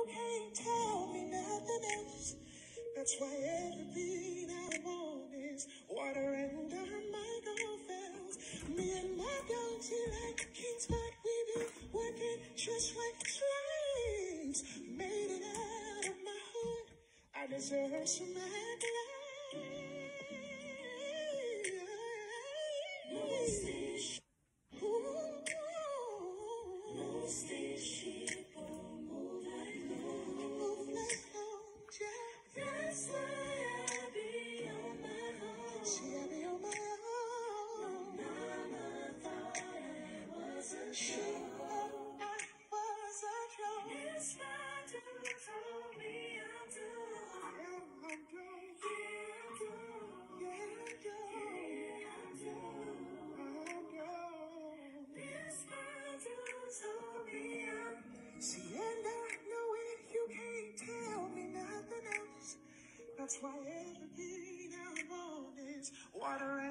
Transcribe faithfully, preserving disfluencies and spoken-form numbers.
you can't tell me nothing else. That's why every beat I want is water under my golf. Me and my dog, she like kings, but we be working just like slaves. Made it out of my hood, I deserve some accolades. No station, no station, move like move like home, yeah. That's why I be on my own. See, I be on my own. My mama thought I was a show. I was a show. It's not to told me I'm done. Yeah, I'm done. Yeah, I'm done. Yeah, I'm done. Yeah, I'm done. I'm done. This man told me I'm. See, and I know it. You can't tell me nothing else. That's why every beat I want is water.